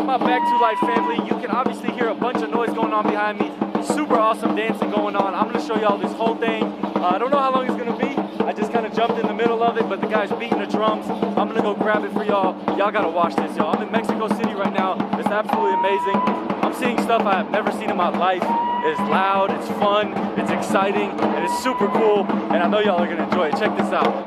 up, my Back to Life family? You can obviously hear a bunch of noise going on behind me. Super awesome dancing going on. I'm gonna show y'all this whole thing. I don't know how long it's gonna be. I just kind of jumped in the middle of it, but the guy's beating the drums. I'm gonna go grab it for y'all. Y'all gotta watch this, y'all. I'm in Mexico City right now. It's absolutely amazing. I'm seeing stuff I have never seen in my life. It's loud, it's fun, it's exciting, and it's super cool. And I know y'all are gonna enjoy it. Check this out.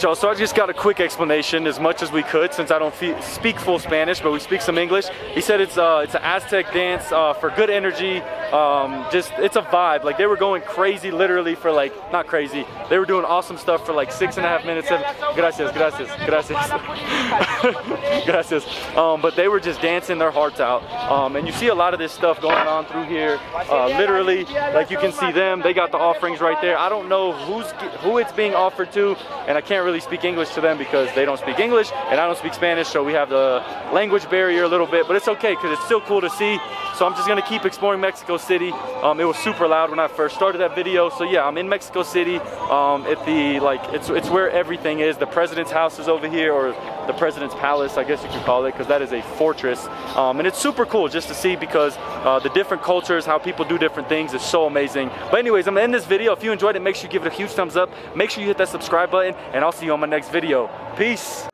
Alright y'all, so I just got a quick explanation as much as we could since I don't speak full Spanish, but we speak some English. He said it's an Aztec dance for good energy, just it's a vibe. Like they were going crazy literally for like, not crazy, they were doing awesome stuff for like 6.5 minutes. Gracias, gracias, gracias. Gracias. But they were just dancing their hearts out. And you see a lot of this stuff going on through here. Literally, like you can see them, they got the offerings right there. I don't know who it's being offered to, and I can't really speak English to them because they don't speak English and I don't speak Spanish, so we have the language barrier a little bit, but it's okay because it's still cool to see. So I'm just gonna keep exploring Mexico City. It was super loud when I first started that video, so yeah, I'm in Mexico City. At the it's where everything is. The president's house is over here, or the president's palace, I guess you could call it, because that is a fortress. And it's super cool just to see because the different cultures, how people do different things is so amazing. But anyways, I'm gonna end this video. If you enjoyed it, make sure you give it a huge thumbs up. Make sure you hit that subscribe button, and I'll see you on my next video. Peace.